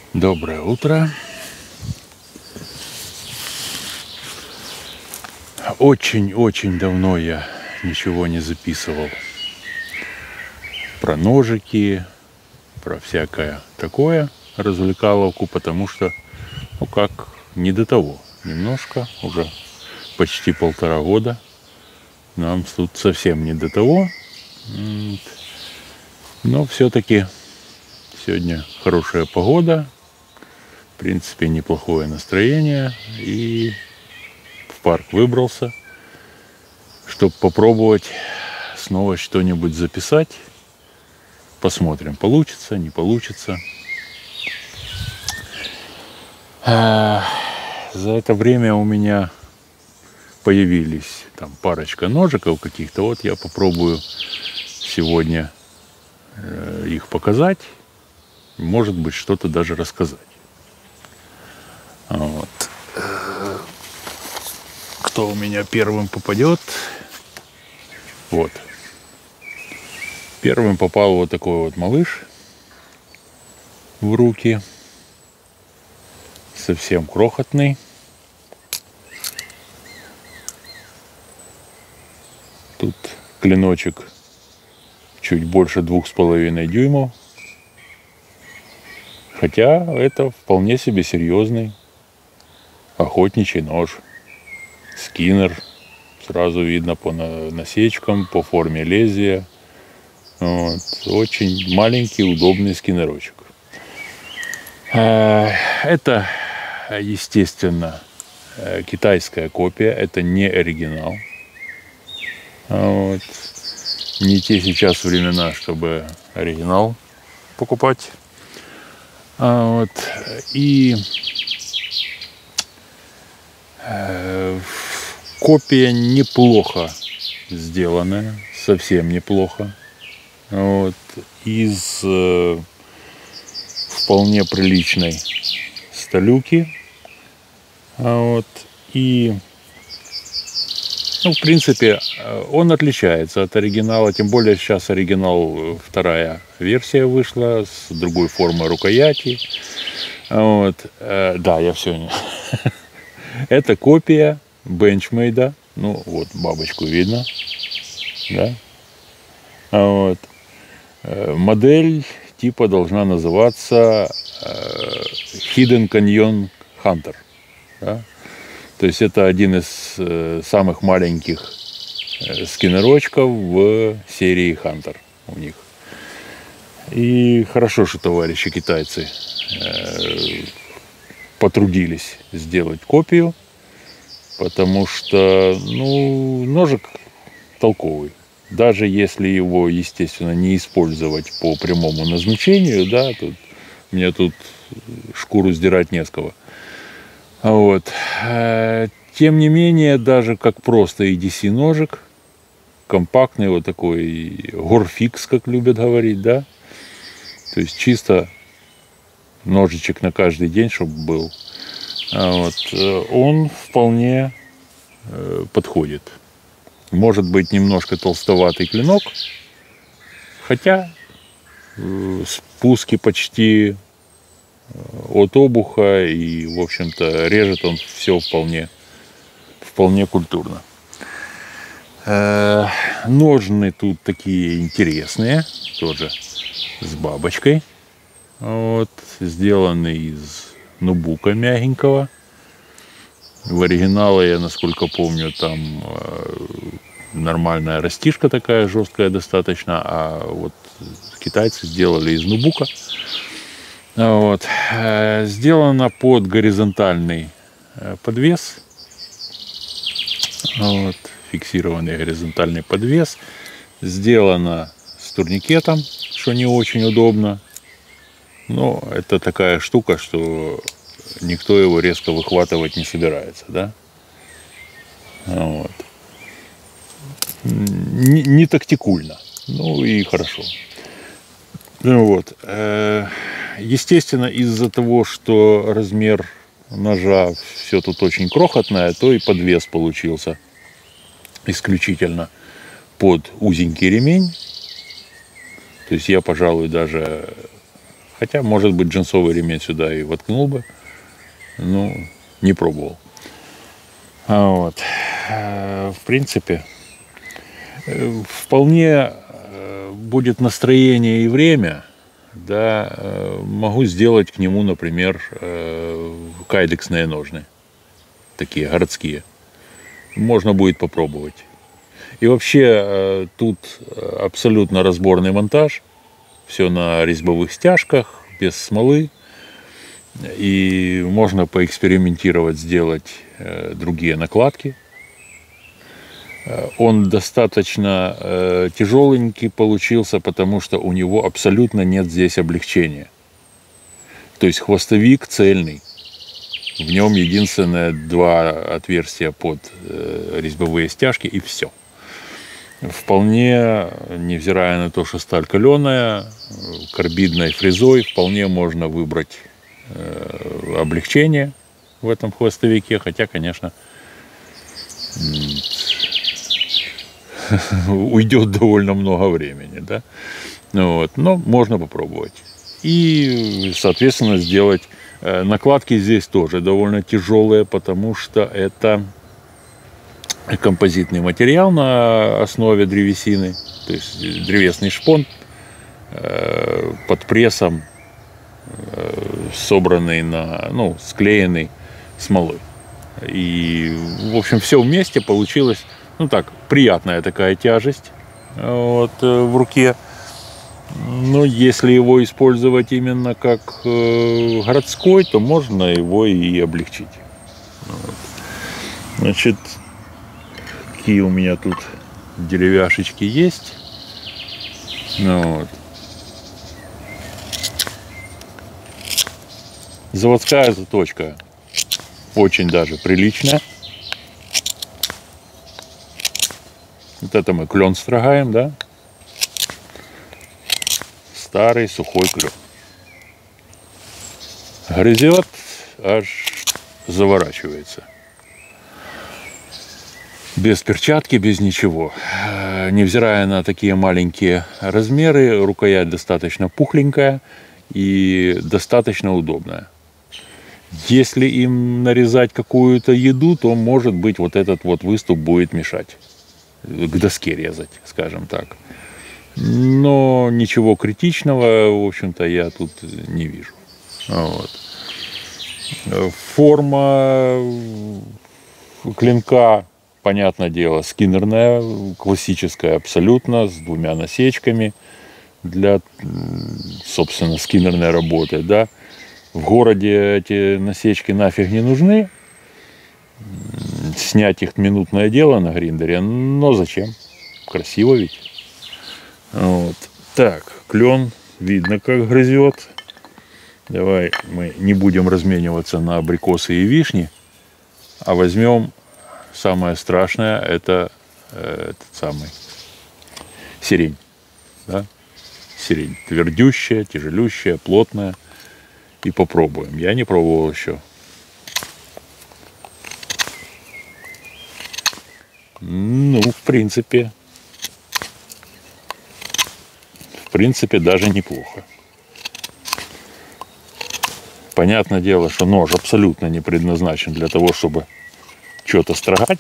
Доброе утро. Очень-очень давно я ничего не записывал про ножики, про всякое такое развлекаловку, потому что, как, не до того. Немножко, уже почти 1,5 года. Нам тут совсем не до того. Но все-таки сегодня хорошая погода. В принципе, неплохое настроение. И в парк выбрался, чтобы попробовать снова что-нибудь записать. Посмотрим, получится, не получится. За это время у меня появились там парочка ножиков каких-то. Вот я попробую сегодня их показать. Может быть, что-то даже рассказать. Вот. Кто у меня первым попадет? Вот. Первым попал вот такой вот малыш в руки. Совсем крохотный. Тут клиночек чуть больше 2,5 дюймов. Хотя это вполне себе серьезный охотничий нож. Скиннер. Сразу видно по насечкам, по форме лезвия. Вот. Очень маленький, удобный скиннерочек. Это, естественно, китайская копия. Это не оригинал. Вот. Не те сейчас времена, чтобы оригинал покупать. Вот. И копия неплохо сделанная, совсем неплохо. Вот. Из вполне приличной сталюки. Вот. И в принципе, он отличается от оригинала, тем более сейчас оригинал, вторая версия вышла с другой формой рукояти. Вот. Да, я все. Это копия бенчмейда. Ну, вот бабочку видно. Да? Вот. Модель типа должна называться Hidden Canyon Hunter. Да? То есть это один из самых маленьких скиннерочков в серии Hunter у них. И хорошо, что товарищи китайцы потрудились сделать копию, потому что, ножик толковый. Даже если его, естественно, не использовать по прямому назначению, да, мне тут шкуру сдирать не с кого. Вот. Тем не менее, даже как просто EDC ножик, компактный, вот такой горфикс, как любят говорить, да, то есть чисто ножичек на каждый день, чтобы был, вот, он вполне подходит. Может быть, немножко толстоватый клинок, хотя спуски почти от обуха, и, в общем-то, режет он все вполне культурно. Ножны тут такие интересные, тоже с бабочкой. Вот, сделаны из нубука мягенького. В оригинале, я насколько помню, там нормальная растишка такая, жесткая достаточно, а вот китайцы сделали из нубука. Вот. Сделано под горизонтальный подвес. Вот. Фиксированный горизонтальный подвес. Сделано с турникетом, что не очень удобно. Но это такая штука, что никто его резко выхватывать не собирается, да? Вот. Не тактикульно. Ну и хорошо. Вот. Естественно, из-за того, что размер ножа все тут очень крохотное, то и подвес получился исключительно под узенький ремень. То есть я, пожалуй, даже Хотя, может быть, джинсовый ремень сюда и воткнул бы. Ну, не пробовал. Вот. В принципе, вполне будет настроение и время, да, могу сделать к нему, например, кайдексные ножны, такие городские. Можно будет попробовать. И вообще тут абсолютно разборный монтаж, все на резьбовых стяжках, без смолы, и можно поэкспериментировать, сделать другие накладки. Он достаточно тяжеленький получился, потому что у него абсолютно нет здесь облегчения. То есть хвостовик цельный. В нем единственное 2 отверстия под резьбовые стяжки, и все. Вполне, невзирая на то, что сталь каленая, карбидной фрезой, вполне можно выбрать облегчение в этом хвостовике. Хотя, конечно, уйдет довольно много времени, да? Вот. Но можно попробовать. И, соответственно, сделать накладки здесь тоже довольно тяжелые, потому что это композитный материал на основе древесины, то есть древесный шпон под прессом, собранный склеенный смолой. И, в общем, все вместе получилось, приятная такая тяжесть вот, в руке. Но если его использовать именно как городской, то можно его и облегчить. Вот. Значит, какие у меня тут деревяшечки есть. Вот. Заводская заточка очень даже приличная. Вот это мы клен строгаем, да? Старый сухой клен. Грызет, аж заворачивается. Без перчатки, без ничего. Невзирая на такие маленькие размеры, рукоять достаточно пухленькая и достаточно удобная. Если им нарезать какую-то еду, то, может быть, вот этот вот выступ будет мешать. К доске резать, скажем так. Но ничего критичного, в общем-то, я тут не вижу. Вот. Форма клинка, понятное дело, скиннерная, классическая абсолютно, с 2 насечками для, собственно, скиннерной работы, да. В городе эти насечки нафиг не нужны. Снять их минутное дело на гриндере, но зачем? Красиво ведь. Вот. Так, клен видно, как грызет. Давай мы не будем размениваться на абрикосы и вишни, а возьмем самое страшное, это этот самый сирень. Да? Сирень твердющая, тяжелющая, плотная. И попробуем. Я не пробовал еще. Ну, в принципе, даже неплохо. Понятное дело, что нож абсолютно не предназначен для того, чтобы что-то строгать,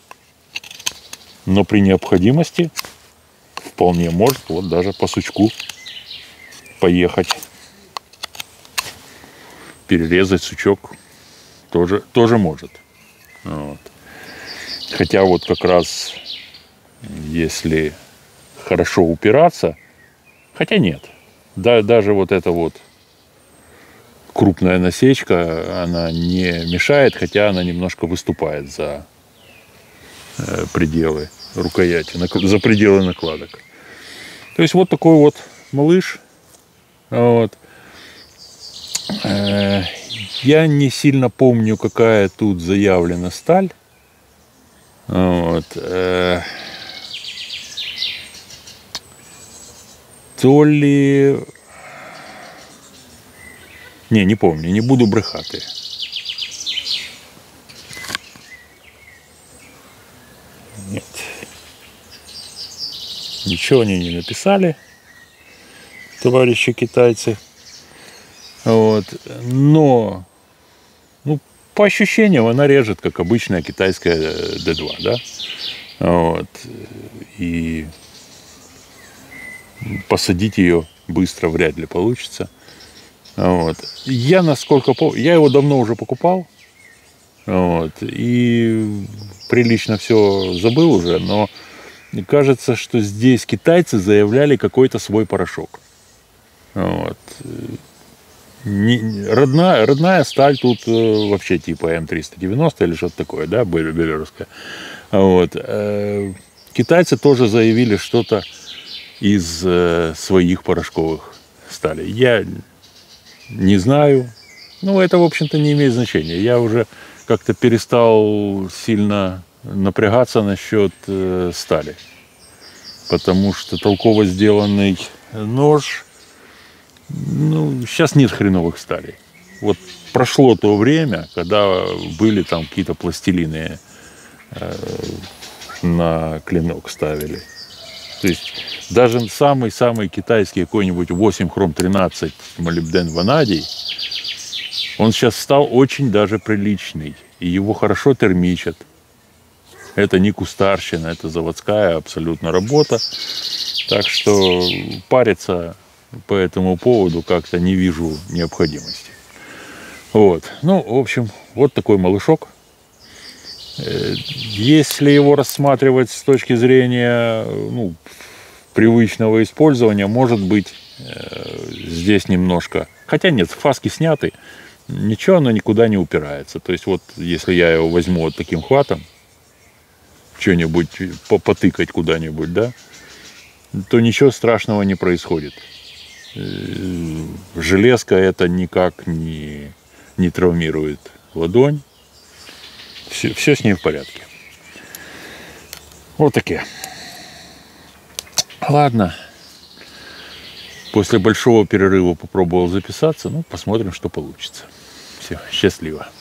но при необходимости вполне может вот даже по сучку поехать. Перерезать сучок тоже может. Вот. Хотя вот как раз если хорошо упираться, хотя нет, даже вот эта вот крупная насечка, она не мешает, хотя она немножко выступает за пределы рукояти, за пределы накладок. То есть вот такой вот малыш. Вот. Я не сильно помню, какая тут заявлена сталь. Вот. То ли... Не помню, не буду брехати. Нет. Ничего они не написали, товарищи китайцы. Вот. Но, ну, по ощущениям она режет, как обычная китайская D2, да? Вот. И посадить ее быстро вряд ли получится. Вот. Я, насколько помню, я его давно уже покупал. Вот. И прилично все забыл уже, но кажется, что здесь китайцы заявляли какой-то свой порошок. Вот. Родная сталь тут вообще типа М390 или что-то такое, да, белорусская. Вот. Китайцы тоже заявили что-то из своих порошковых сталей. Я не знаю. Ну, это, в общем-то, не имеет значения. Я уже как-то перестал сильно напрягаться насчет стали. Потому что толково сделанный нож, ну, сейчас нет хреновых сталей. Вот прошло то время, когда были там какие-то пластилины на клинок ставили. То есть даже самый-самый китайский какой-нибудь 8 хром 13 молибден ванадий, он сейчас стал очень даже приличный. И его хорошо термичат. Это не кустарщина, это заводская абсолютно работа. Так что париться по этому поводу как-то не вижу необходимости. Вот. Ну, в общем, вот такой малышок. Если его рассматривать с точки зрения, ну, привычного использования, может быть, здесь немножко... Хотя нет, фаски сняты, ничего, оно никуда не упирается. То есть вот если я его возьму вот таким хватом, что-нибудь потыкать куда-нибудь, да, то ничего страшного не происходит. Железка это никак не травмирует ладонь. Все с ней в порядке. Вот такие. Ладно. После большого перерыва попробовал записаться. Ну, посмотрим, что получится. Все, счастливо.